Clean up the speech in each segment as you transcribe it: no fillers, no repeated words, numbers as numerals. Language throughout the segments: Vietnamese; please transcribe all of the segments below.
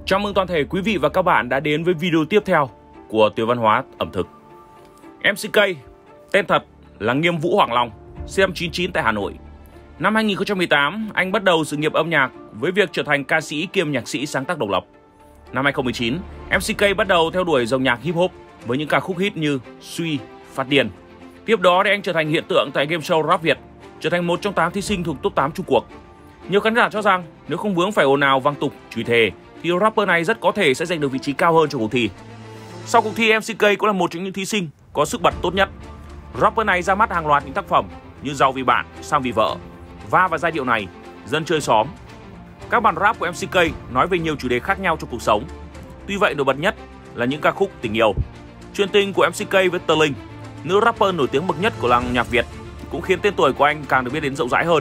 Chào mừng toàn thể quý vị và các bạn đã đến với video tiếp theo của Tiểu Văn Hóa Ẩm Thực. MCK, tên thật là Nghiêm Vũ Hoàng Long, sinh năm 99 tại Hà Nội. Năm 2018, anh bắt đầu sự nghiệp âm nhạc với việc trở thành ca sĩ kiêm nhạc sĩ sáng tác độc lập. Năm 2019, MCK bắt đầu theo đuổi dòng nhạc hip hop với những ca khúc hit như Suy, Phát Điên. Tiếp đó thì anh trở thành hiện tượng tại game show Rap Việt, trở thành một trong 8 thí sinh thuộc top 8 chung cuộc. Nhiều khán giả cho rằng nếu không vướng phải ồn ào vang tục, chửi thề thì rapper này rất có thể sẽ giành được vị trí cao hơn trong cuộc thi. Sau cuộc thi, MCK cũng là một trong những thí sinh có sức bật tốt nhất. Rapper này ra mắt hàng loạt những tác phẩm như Giàu Vì Bạn, Sang Vì Vợ, Va Và Giai Điệu Này, Dân Chơi Xóm. Các bản rap của MCK nói về nhiều chủ đề khác nhau trong cuộc sống. Tuy vậy, nổi bật nhất là những ca khúc tình yêu. Chuyện tình của MCK với Tờ Linh, nữ rapper nổi tiếng bậc nhất của làng nhạc Việt, cũng khiến tên tuổi của anh càng được biết đến rộng rãi hơn.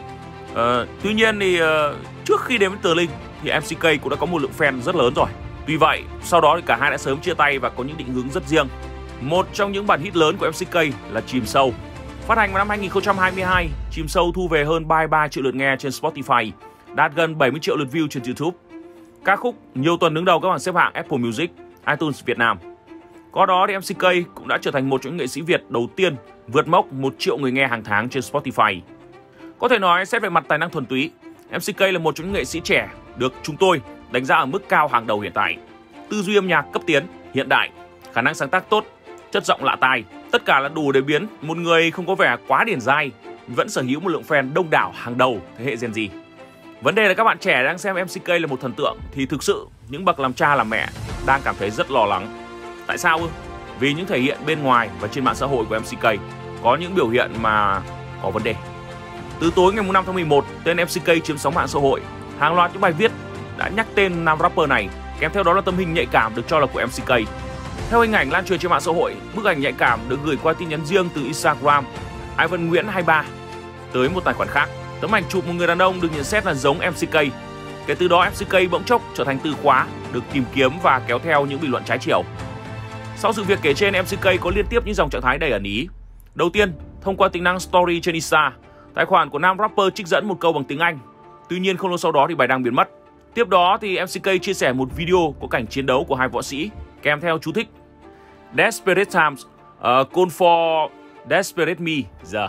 Tuy nhiên thì trước khi đến với Tờ Linh thì MCK cũng đã có một lượng fan rất lớn rồi. Tuy vậy, sau đó thì cả hai đã sớm chia tay và có những định hướng rất riêng. Một trong những bản hit lớn của MCK là Chìm Sâu. Phát hành vào năm 2022, Chìm Sâu thu về hơn 33 triệu lượt nghe trên Spotify, đạt gần 70 triệu lượt view trên YouTube. Ca khúc nhiều tuần đứng đầu các bảng xếp hạng Apple Music, iTunes Việt Nam. Có đó thì MCK cũng đã trở thành một trong những nghệ sĩ Việt đầu tiên vượt mốc 1 triệu người nghe hàng tháng trên Spotify. Có thể nói xét về mặt tài năng thuần túy, MCK là một trong những nghệ sĩ trẻ được chúng tôi đánh giá ở mức cao hàng đầu hiện tại. Tư duy âm nhạc cấp tiến, hiện đại, khả năng sáng tác tốt, chất giọng lạ tai, tất cả là đủ để biến một người không có vẻ quá điển dai vẫn sở hữu một lượng fan đông đảo hàng đầu thế hệ Gen Z. Vấn đề là các bạn trẻ đang xem MCK là một thần tượng thì thực sự những bậc làm cha làm mẹ đang cảm thấy rất lo lắng. Tại sao ư? Vì những thể hiện bên ngoài và trên mạng xã hội của MCK có những biểu hiện mà có vấn đề. Từ tối ngày 5 tháng 11, tên MCK chiếm sóng mạng xã hội. Hàng loạt những bài viết đã nhắc tên nam rapper này, kèm theo đó là tấm hình nhạy cảm được cho là của MCK. Theo hình ảnh lan truyền trên mạng xã hội, bức ảnh nhạy cảm được gửi qua tin nhắn riêng từ Instagram Ivan Nguyễn 23 tới một tài khoản khác. Tấm ảnh chụp một người đàn ông được nhận xét là giống MCK. Kể từ đó, MCK bỗng chốc trở thành từ khóa được tìm kiếm và kéo theo những bình luận trái chiều. Sau sự việc kể trên, MCK có liên tiếp những dòng trạng thái đầy ẩn ý. Đầu tiên, thông qua tính năng Story trên Insta, tài khoản của nam rapper trích dẫn một câu bằng tiếng Anh. Tuy nhiên không lâu sau đó thì bài đăng biến mất. Tiếp đó thì MCK chia sẻ một video có cảnh chiến đấu của hai võ sĩ kèm theo chú thích Desperate times call for desperate me giờ.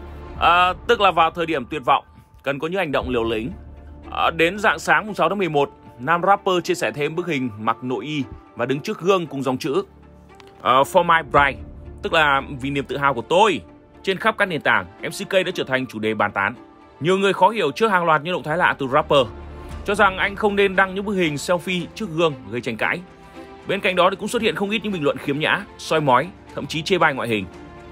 Tức là vào thời điểm tuyệt vọng cần có những hành động liều lĩnh. Đến rạng sáng 6 tháng 11, nam rapper chia sẻ thêm bức hình mặc nội y và đứng trước gương cùng dòng chữ For my bride, tức là vì niềm tự hào của tôi. Trên khắp các nền tảng, MCK đã trở thành chủ đề bàn tán. Nhiều người khó hiểu trước hàng loạt những động thái lạ từ rapper, cho rằng anh không nên đăng những bức hình selfie trước gương gây tranh cãi. Bên cạnh đó thì cũng xuất hiện không ít những bình luận khiếm nhã, soi mói, thậm chí chê bai ngoại hình.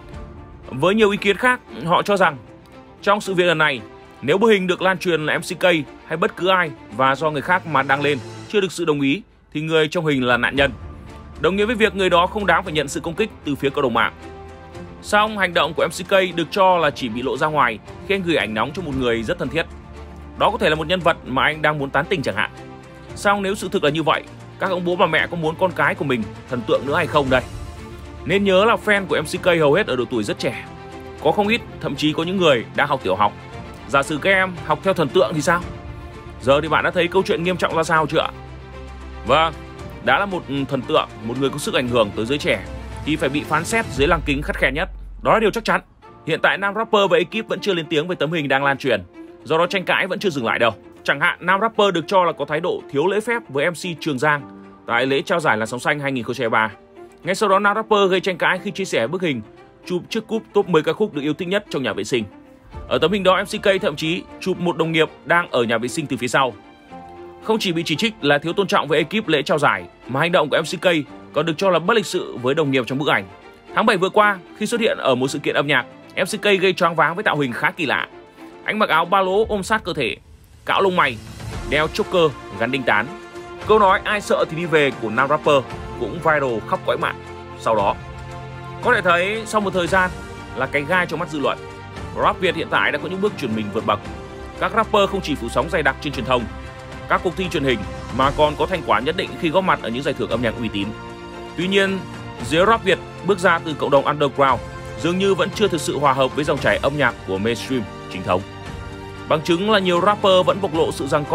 Với nhiều ý kiến khác, họ cho rằng trong sự việc lần này, nếu bức hình được lan truyền là MCK hay bất cứ ai và do người khác mà đăng lên chưa được sự đồng ý thì người trong hình là nạn nhân, đồng nghĩa với việc người đó không đáng phải nhận sự công kích từ phía cộng đồng mạng. Song hành động của MCK được cho là chỉ bị lộ ra ngoài khi anh gửi ảnh nóng cho một người rất thân thiết. Đó có thể là một nhân vật mà anh đang muốn tán tỉnh chẳng hạn. Song nếu sự thực là như vậy, các ông bố bà mẹ có muốn con cái của mình thần tượng nữa hay không đây? Nên nhớ là fan của MCK hầu hết ở độ tuổi rất trẻ. Có không ít, thậm chí có những người đang học tiểu học. Giả sử các em học theo thần tượng thì sao? Giờ thì bạn đã thấy câu chuyện nghiêm trọng ra sao chưa ạ? Vâng, đã là một thần tượng, một người có sức ảnh hưởng tới giới trẻ thì phải bị phán xét dưới lăng kính khắt khe nhất. Đó là điều chắc chắn. Hiện tại nam rapper và ekip vẫn chưa lên tiếng về tấm hình đang lan truyền. Do đó tranh cãi vẫn chưa dừng lại đâu. Chẳng hạn nam rapper được cho là có thái độ thiếu lễ phép với MC Trường Giang tại lễ trao giải Làn Sóng Xanh 2023. Ngay sau đó nam rapper gây tranh cãi khi chia sẻ bức hình chụp chiếc cúp top 10 ca khúc được yêu thích nhất trong nhà vệ sinh. Ở tấm hình đó, MCK thậm chí chụp một đồng nghiệp đang ở nhà vệ sinh từ phía sau. Không chỉ bị chỉ trích là thiếu tôn trọng với ekip lễ trao giải, mà hành động của MCK còn được cho là bất lịch sự với đồng nghiệp trong bức ảnh. Tháng 7 vừa qua, khi xuất hiện ở một sự kiện âm nhạc, MCK gây choáng váng với tạo hình khá kỳ lạ. Anh mặc áo ba lỗ ôm sát cơ thể, cạo lông mày, đeo choker gắn đinh tán. Câu nói ai sợ thì đi về của nam rapper cũng viral khắp cõi mạng. Sau đó, có thể thấy sau một thời gian là cái gai trong mắt dư luận, Rap Việt hiện tại đã có những bước chuyển mình vượt bậc. Các rapper không chỉ phủ sóng dày đặc trên truyền thông, các cuộc thi truyền hình mà còn có thành quả nhất định khi góp mặt ở những giải thưởng âm nhạc uy tín. Tuy nhiên, giới Rap Việt bước ra từ cộng đồng underground dường như vẫn chưa thực sự hòa hợp với dòng chảy âm nhạc của mainstream chính thống. Bằng chứng là nhiều rapper vẫn bộc lộ sự giằng co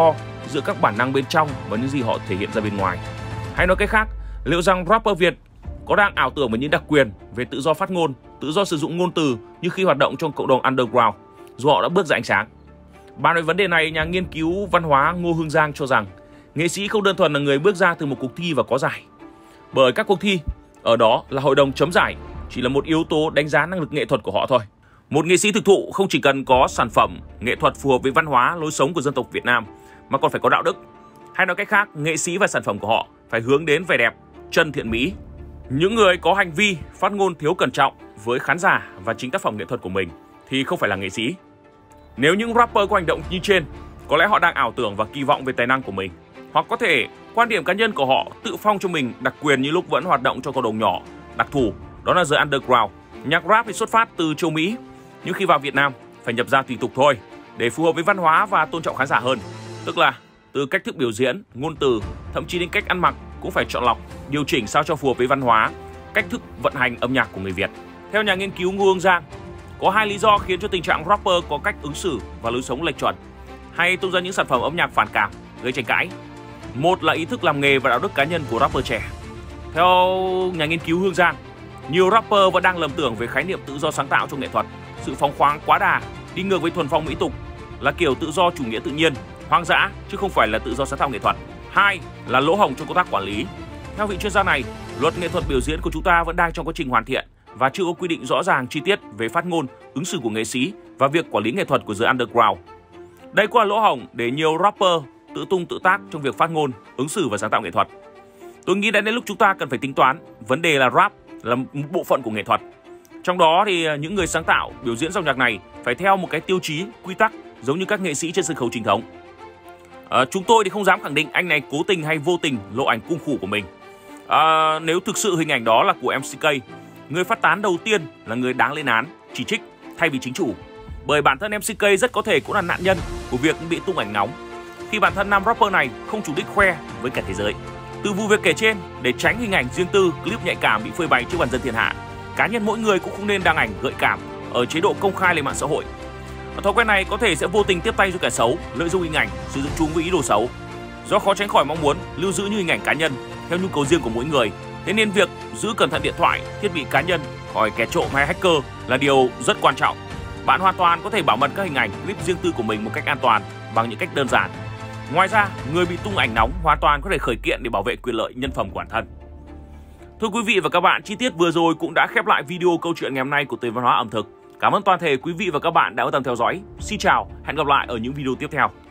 giữa các bản năng bên trong và những gì họ thể hiện ra bên ngoài. Hay nói cách khác, liệu rằng rapper Việt có đang ảo tưởng về những đặc quyền về tự do phát ngôn, tự do sử dụng ngôn từ như khi hoạt động trong cộng đồng underground, dù họ đã bước ra ánh sáng? Bàn về vấn đề này, nhà nghiên cứu văn hóa Ngô Hương Giang cho rằng nghệ sĩ không đơn thuần là người bước ra từ một cuộc thi và có giải. Bởi các cuộc thi, ở đó là hội đồng chấm giải, chỉ là một yếu tố đánh giá năng lực nghệ thuật của họ thôi. Một nghệ sĩ thực thụ không chỉ cần có sản phẩm nghệ thuật phù hợp với văn hóa, lối sống của dân tộc Việt Nam, mà còn phải có đạo đức. Hay nói cách khác, nghệ sĩ và sản phẩm của họ phải hướng đến vẻ đẹp, chân thiện mỹ. Những người có hành vi phát ngôn thiếu cẩn trọng với khán giả và chính tác phẩm nghệ thuật của mình thì không phải là nghệ sĩ. Nếu những rapper có hành động như trên, có lẽ họ đang ảo tưởng và kỳ vọng về tài năng của mình. Hoặc có thể quan điểm cá nhân của họ tự phong cho mình đặc quyền như lúc vẫn hoạt động trong cộng đồng nhỏ, đặc thù, đó là giới underground. Nhạc rap thì xuất phát từ châu Mỹ, nhưng khi vào Việt Nam phải nhập ra tùy tục thôi, để phù hợp với văn hóa và tôn trọng khán giả hơn. Tức là từ cách thức biểu diễn, ngôn từ, thậm chí đến cách ăn mặc cũng phải chọn lọc, điều chỉnh sao cho phù hợp với văn hóa, cách thức vận hành âm nhạc của người Việt. Theo nhà nghiên cứu Ngô Hương Giang, có 2 lý do khiến cho tình trạng rapper có cách ứng xử và lối sống lệch chuẩn, hay tung ra những sản phẩm âm nhạc phản cảm, gây tranh cãi. Một là ý thức làm nghề và đạo đức cá nhân của rapper trẻ. Theo nhà nghiên cứu Hương Giang, nhiều rapper vẫn đang lầm tưởng về khái niệm tự do sáng tạo trong nghệ thuật. Sự phóng khoáng quá đà, đi ngược với thuần phong mỹ tục là kiểu tự do chủ nghĩa tự nhiên, hoang dã chứ không phải là tự do sáng tạo nghệ thuật. 2 là lỗ hổng trong công tác quản lý. Theo vị chuyên gia này, luật nghệ thuật biểu diễn của chúng ta vẫn đang trong quá trình hoàn thiện và chưa có quy định rõ ràng chi tiết về phát ngôn, ứng xử của nghệ sĩ và việc quản lý nghệ thuật của giới underground. Đây cũng là lỗ hổng để nhiều rapper tự tung tự tác trong việc phát ngôn, ứng xử và sáng tạo nghệ thuật. Tôi nghĩ đã đến lúc chúng ta cần phải tính toán vấn đề là rap là một bộ phận của nghệ thuật. Trong đó thì những người sáng tạo, biểu diễn dòng nhạc này phải theo một cái tiêu chí, quy tắc giống như các nghệ sĩ trên sân khấu chính thống. Chúng tôi thì không dám khẳng định anh này cố tình hay vô tình lộ ảnh cung khủ của mình. Nếu thực sự hình ảnh đó là của MCK, người phát tán đầu tiên là người đáng lên án, chỉ trích thay vì chính chủ. Bởi bản thân MCK rất có thể cũng là nạn nhân của việc bị tung ảnh nóng, khi bản thân nam rapper này không chủ đích khoe với cả thế giới. Từ vụ việc kể trên, để tránh hình ảnh riêng tư, clip nhạy cảm bị phơi bày trước bàn dân thiên hạ, cá nhân mỗi người cũng không nên đăng ảnh gợi cảm ở chế độ công khai lên mạng xã hội. Thói quen này có thể sẽ vô tình tiếp tay cho kẻ xấu lợi dụng hình ảnh, sử dụng chúng với ý đồ xấu. Do khó tránh khỏi mong muốn lưu giữ như hình ảnh cá nhân theo nhu cầu riêng của mỗi người, thế nên việc giữ cẩn thận điện thoại, thiết bị cá nhân khỏi kẻ trộm hay hacker là điều rất quan trọng. Bạn hoàn toàn có thể bảo mật các hình ảnh, clip riêng tư của mình một cách an toàn bằng những cách đơn giản. Ngoài ra, người bị tung ảnh nóng hoàn toàn có thể khởi kiện để bảo vệ quyền lợi nhân phẩm của bản thân. Thưa quý vị và các bạn, chi tiết vừa rồi cũng đã khép lại video câu chuyện ngày hôm nay của Tuyên Văn Hóa ẩm thực. Cảm ơn toàn thể quý vị và các bạn đã quan tâm theo dõi. Xin chào, hẹn gặp lại ở những video tiếp theo.